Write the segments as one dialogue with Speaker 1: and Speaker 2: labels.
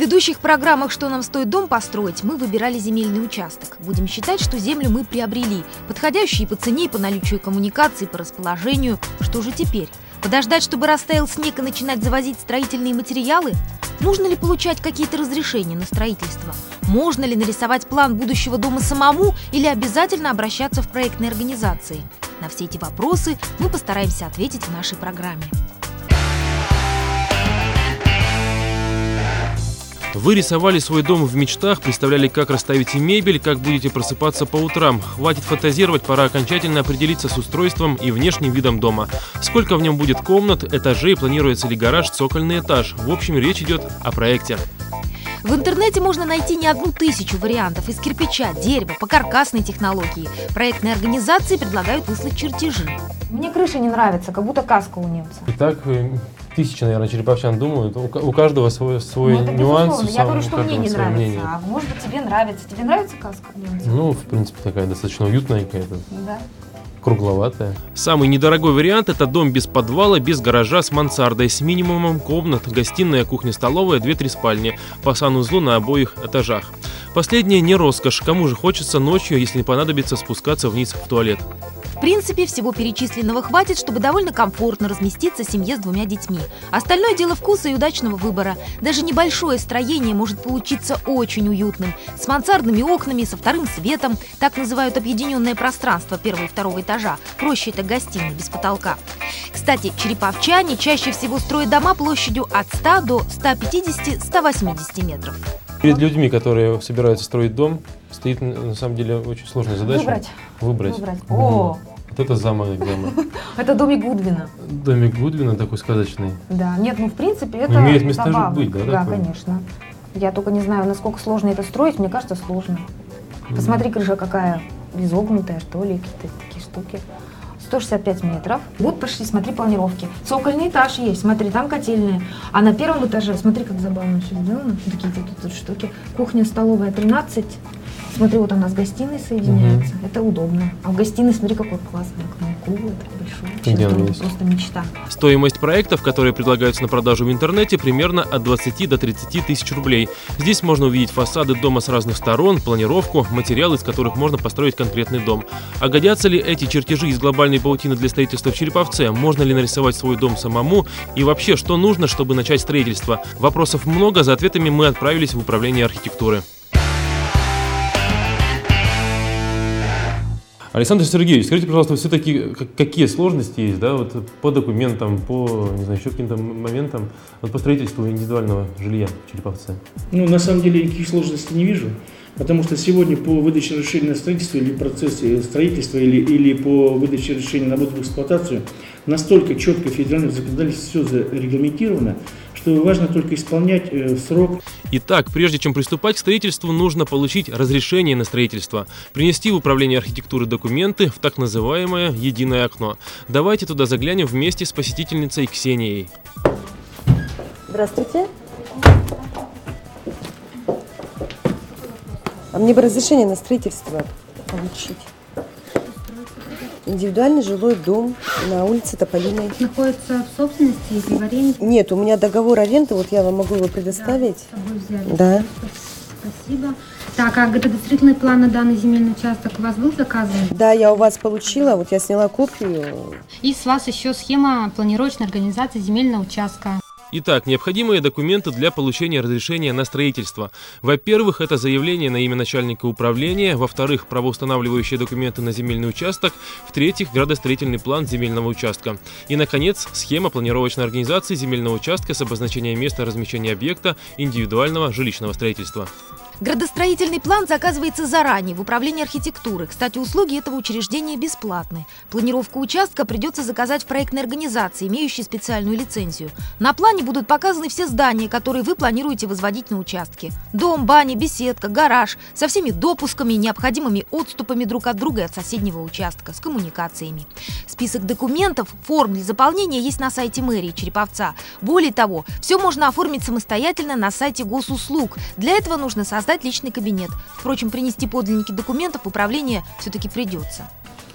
Speaker 1: предыдущих программах «Что нам стоит дом построить» мы выбирали земельный участок. Будем считать, что землю мы приобрели, подходящие по цене и по наличию коммуникаций, по расположению. Что же теперь? Подождать, чтобы растаял снег и начинать завозить строительные материалы? Нужно ли получать какие-то разрешения на строительство? Можно ли нарисовать план будущего дома самому или обязательно обращаться в проектные организации? На все эти вопросы мы постараемся ответить в нашей программе.
Speaker 2: Вы рисовали свой дом в мечтах, представляли, как расставите мебель, как будете просыпаться по утрам. Хватит фантазировать, пора окончательно определиться с устройством и внешним видом дома. Сколько в нем будет комнат, этажей, планируется ли гараж, цокольный этаж. В общем, речь идет о проекте.
Speaker 1: В интернете можно найти не 1000 вариантов из кирпича, дерева, по каркасной технологии. Проектные организации предлагают выслать чертежи.
Speaker 3: Мне крыша не нравится, как будто каска у немца.
Speaker 2: Итак, 1000, наверное, череповчан думают. У каждого свой нюанс.
Speaker 3: Я говорю, что мне не нравится. Мнение. А может быть, тебе нравится. Тебе нравится каска немца?
Speaker 2: Ну, в принципе, такая достаточно уютная какая-то.
Speaker 3: Да.
Speaker 2: Кругловатая. Самый недорогой вариант – это дом без подвала, без гаража, с мансардой, с минимумом комнат, гостиная, кухня-столовая, 2-3 спальни, по санузлу на обоих этажах. Последнее не роскошь. Кому же хочется ночью, если не понадобится, спускаться вниз в туалет?
Speaker 1: В принципе, всего перечисленного хватит, чтобы довольно комфортно разместиться семье с 2 детьми. Остальное дело вкуса и удачного выбора. Даже небольшое строение может получиться очень уютным. С мансардными окнами, со вторым светом. Так называют объединенное пространство 1 и 2 этажа. Проще это гостиная, без потолка. Кстати, череповчане чаще всего строят дома площадью от 100 до 150-180 метров.
Speaker 2: Перед людьми, которые собираются строить дом, стоит, на самом деле, очень сложная задача. Выбрать.
Speaker 3: О!
Speaker 2: Вот это замок.
Speaker 3: Это домик Гудвина.
Speaker 2: Домик Гудвина такой сказочный.
Speaker 3: Да, нет, в принципе, это
Speaker 2: имеет место жить быть, да?
Speaker 3: Да, конечно. Я только не знаю, насколько сложно это строить, мне кажется, сложно. Посмотри, крыша какая изогнутая, что ли, какие-то такие штуки. 165 метров. Вот пошли, смотри, планировки. Цокольный этаж есть, смотри, там котельная. А на 1 этаже, смотри, как забавно все сделано. Такие тут штуки. Кухня, столовая 13. Смотри, вот у нас гостиная соединяется. Это удобно. А в гостиной, смотри, какой классный окно. Круглый, большой. Просто мечта.
Speaker 2: Стоимость проектов, которые предлагаются на продажу в интернете, примерно от 20 до 30 тысяч рублей. Здесь можно увидеть фасады дома с разных сторон, планировку, материалы, из которых можно построить конкретный дом. А годятся ли эти чертежи из глобальной паутины для строительства в Череповце? Можно ли нарисовать свой дом самому? И вообще, что нужно, чтобы начать строительство? Вопросов много, за ответами мы отправились в управление архитектуры. Александр Сергеевич, скажите, пожалуйста, все-таки какие сложности есть, да, вот по документам, по, не знаю, еще каким-то моментам, вот по строительству индивидуального жилья в Череповце?
Speaker 4: Ну, на самом деле, никаких сложностей не вижу, потому что сегодня по выдаче разрешения на строительство или процессе строительства, или по выдаче разрешения на ввод в эксплуатацию настолько четко федеральным законодательством все зарегламентировано, что важно только исполнять срок.
Speaker 2: Итак, прежде чем приступать к строительству, нужно получить разрешение на строительство, принести в управление архитектуры документы в так называемое «единое окно». Давайте туда заглянем вместе с посетительницей Ксенией.
Speaker 5: Здравствуйте. А мне бы разрешение на строительство получить. Индивидуальный жилой дом на улице Тополиной.
Speaker 6: Находится в собственности или в аренде?
Speaker 5: Нет, у меня договор аренды, вот я вам могу его предоставить.
Speaker 6: Да, с собой взяли.
Speaker 5: Да.
Speaker 6: Спасибо. Так, а градостроительный план на данный земельный участок у вас был заказан?
Speaker 5: Да, я у вас получила, вот я сняла копию.
Speaker 6: И с вас еще схема планировочной организации земельного участка.
Speaker 2: Итак, необходимые документы для получения разрешения на строительство. Во-первых, это заявление на имя начальника управления. Во-вторых, правоустанавливающие документы на земельный участок. В-третьих, градостроительный план земельного участка. И, наконец, схема планировочной организации земельного участка с обозначением места размещения объекта индивидуального жилищного строительства.
Speaker 1: Градостроительный план заказывается заранее в управлении архитектуры. Кстати, услуги этого учреждения бесплатны. Планировку участка придется заказать в проектной организации, имеющей специальную лицензию. На плане будут показаны все здания, которые вы планируете возводить на участке. Дом, баня, беседка, гараж, со всеми допусками и необходимыми отступами друг от друга и от соседнего участка, с коммуникациями. Список документов, форм для заполнения есть на сайте мэрии Череповца. Более того, все можно оформить самостоятельно на сайте госуслуг. Для этого нужно создать личный кабинет. Впрочем, принести подлинники документов в управление все-таки придется.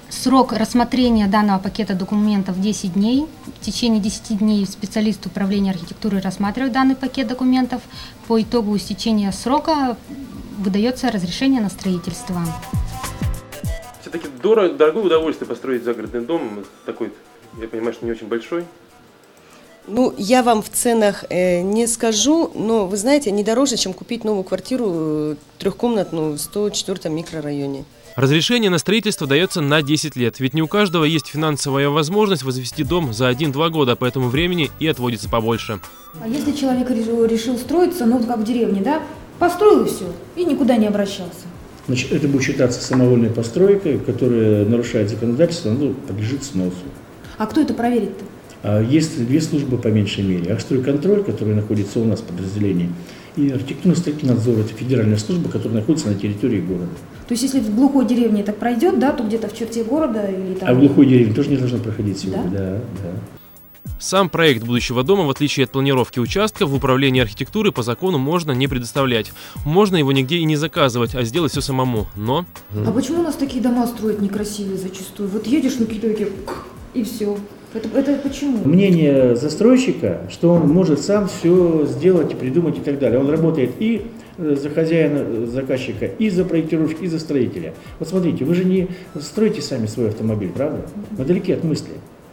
Speaker 6: Срок рассмотрения данного пакета документов 10 дней. В течение 10 дней специалист управления архитектуры рассматривает данный пакет документов. По итогу истечения срока выдается разрешение на строительство.
Speaker 2: Все-таки дорогое удовольствие построить загородный дом, такой, я понимаю, что не очень большой.
Speaker 5: Ну, я вам в ценах не скажу, но вы знаете, не дороже, чем купить новую квартиру трехкомнатную в 104-м микрорайоне.
Speaker 2: Разрешение на строительство дается на 10 лет, ведь не у каждого есть финансовая возможность возвести дом за 1-2 года, поэтому времени и отводится побольше.
Speaker 3: А если человек решил строиться, ну, как в деревне, да, построил и все, и никуда не обращался?
Speaker 4: Значит, это будет считаться самовольной постройкой, которая нарушает законодательство, ну, подлежит сносу.
Speaker 3: А кто это проверит-то?
Speaker 4: Есть две службы по меньшей мере. Архстройконтроль, который находится у нас в подразделении, и архитектурно-строительный надзор, это федеральная служба, которая находится на территории города.
Speaker 3: То есть, если в глухой деревне так пройдет, да, то где-то в черте города или там...
Speaker 4: А в глухой деревне тоже не должно проходить сегодня, да.
Speaker 2: Сам проект будущего дома, в отличие от планировки участка, в управлении архитектуры по закону можно не предоставлять. Можно его нигде и не заказывать, а сделать все самому, но...
Speaker 3: А почему у нас такие дома строят некрасивые зачастую? Вот едешь на какие-то и все. Это почему?
Speaker 4: Мнение застройщика, что он может сам все сделать и придумать и так далее. Он работает и за хозяина, заказчика, и за проектировщика, и за строителя. Вот смотрите, вы же не строите сами свой автомобиль, правда? Мы далеки от мысли.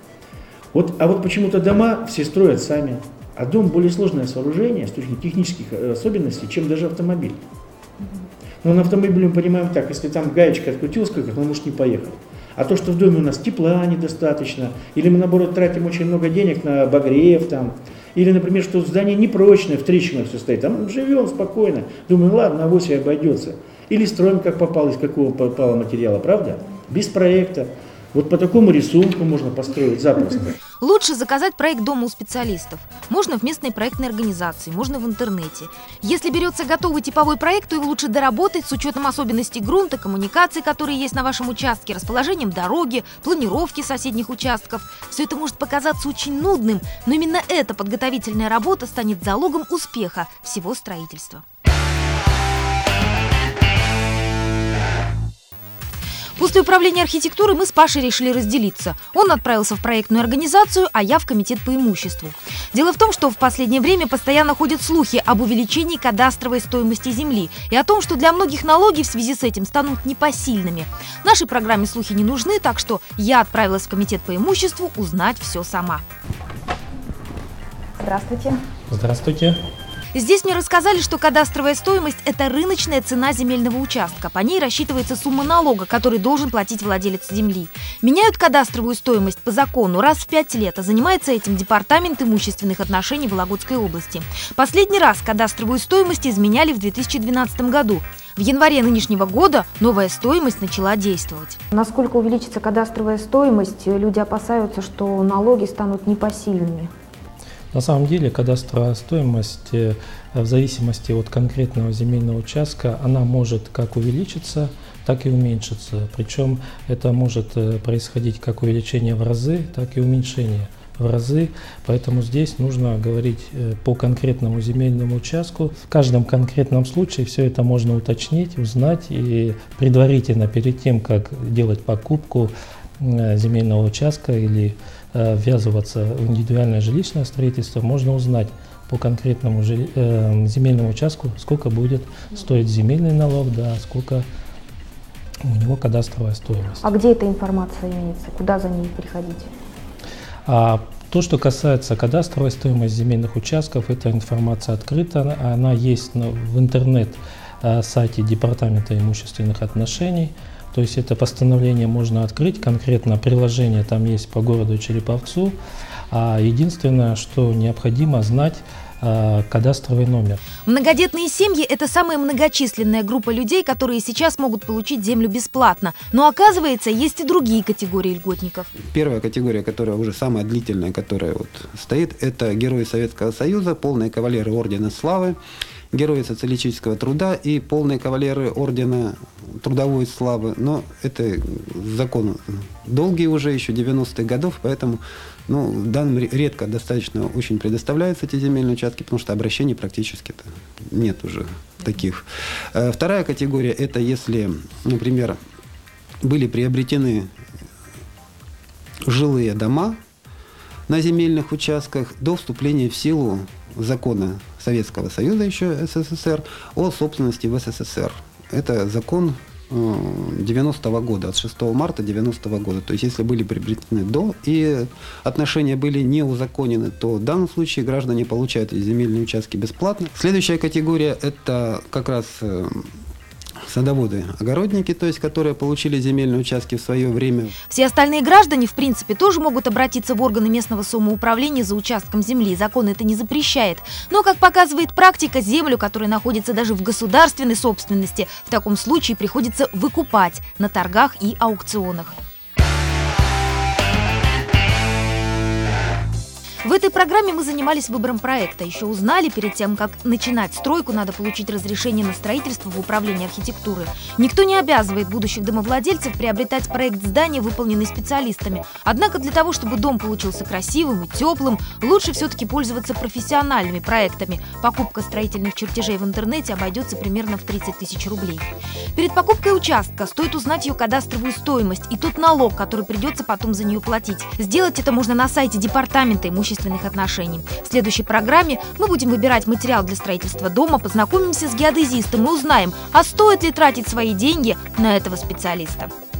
Speaker 4: А вот почему-то дома все строят сами. А дом более сложное сооружение с точки зрения технических особенностей, чем даже автомобиль. Но на автомобиле мы понимаем так, если там гаечка открутилась, как он может не поехать. А то, что в доме у нас тепла недостаточно, или мы, наоборот, тратим очень много денег на обогрев, там, или, например, что здание непрочное, в трещинах все стоит, там живем спокойно, думаем, ладно, авось и обойдется. Или строим, как попало, из какого попало материала, правда? Без проекта. Вот по такому рисунку можно построить запросто.
Speaker 1: Лучше заказать проект дома у специалистов. Можно в местной проектной организации, можно в интернете. Если берется готовый типовой проект, то его лучше доработать с учетом особенностей грунта, коммуникаций, которые есть на вашем участке, расположением дороги, планировки соседних участков. Все это может показаться очень нудным, но именно эта подготовительная работа станет залогом успеха всего строительства. После управления архитектуры мы с Пашей решили разделиться. Он отправился в проектную организацию, а я в комитет по имуществу. Дело в том, что в последнее время постоянно ходят слухи об увеличении кадастровой стоимости земли и о том, что для многих налоги в связи с этим станут непосильными. Нашей программе слухи не нужны, так что я отправилась в комитет по имуществу узнать все сама.
Speaker 3: Здравствуйте.
Speaker 7: Здравствуйте.
Speaker 1: Здесь мне рассказали, что кадастровая стоимость – это рыночная цена земельного участка. По ней рассчитывается сумма налога, который должен платить владелец земли. Меняют кадастровую стоимость по закону раз в 5 лет, а занимается этим Департамент имущественных отношений Вологодской области. Последний раз кадастровую стоимость изменяли в 2012 году. В январе нынешнего года новая стоимость начала действовать.
Speaker 3: Насколько увеличится кадастровая стоимость, люди опасаются, что налоги станут непосильными.
Speaker 7: На самом деле кадастровая стоимость в зависимости от конкретного земельного участка, она может как увеличиться, так и уменьшиться. Причем это может происходить как увеличение в разы, так и уменьшение в разы. Поэтому здесь нужно говорить по конкретному земельному участку. В каждом конкретном случае все это можно уточнить, узнать и предварительно перед тем, как делать покупку земельного участка или ввязываться в индивидуальное жилищное строительство, можно узнать по конкретному земельному участку, сколько будет стоить земельный налог, да, сколько у него кадастровая стоимость.
Speaker 3: А где эта информация имеется? Куда за ней приходить?
Speaker 7: То, что касается кадастровой стоимости земельных участков, эта информация открыта, она есть в интернет-сайте Департамента имущественных отношений. То есть это постановление можно открыть, конкретно приложение там есть по городу Череповцу. Единственное, что необходимо знать, кадастровый номер.
Speaker 1: Многодетные семьи – это самая многочисленная группа людей, которые сейчас могут получить землю бесплатно. Но оказывается, есть и другие категории льготников.
Speaker 8: Первая категория, которая уже самая длительная, которая стоит, это герои Советского Союза, полные кавалеры Ордена Славы, герои социалистического труда и полные кавалеры Ордена Трудовой Славы. Но это закон долгий уже, еще 90-х годов, поэтому данным редко достаточно очень предоставляются эти земельные участки, потому что обращений практически нет уже таких. Вторая категория – это если, например, были приобретены жилые дома на земельных участках до вступления в силу закона Советского Союза, еще СССР, о собственности в СССР. Это закон 90-го года, от 6 марта 90-го года. То есть, если были приобретены до и отношения были не узаконены, то в данном случае граждане получают земельные участки бесплатно. Следующая категория – это как раз садоводы-огородники, то есть, которые получили земельные участки в свое время.
Speaker 1: Все остальные граждане, в принципе, тоже могут обратиться в органы местного самоуправления за участком земли. Закон это не запрещает. Но, как показывает практика, землю, которая находится даже в государственной собственности, в таком случае приходится выкупать на торгах и аукционах. В этой программе мы занимались выбором проекта. Еще узнали, перед тем, как начинать стройку, надо получить разрешение на строительство в управлении архитектуры. Никто не обязывает будущих домовладельцев приобретать проект здания, выполненный специалистами. Однако для того, чтобы дом получился красивым и теплым, лучше все-таки пользоваться профессиональными проектами. Покупка строительных чертежей в интернете обойдется примерно в 30 тысяч рублей. Перед покупкой участка стоит узнать ее кадастровую стоимость и тот налог, который придется потом за нее платить. Сделать это можно на сайте Департамента имущественных отношений. В следующей программе мы будем выбирать материал для строительства дома, познакомимся с геодезистом и узнаем, а стоит ли тратить свои деньги на этого специалиста.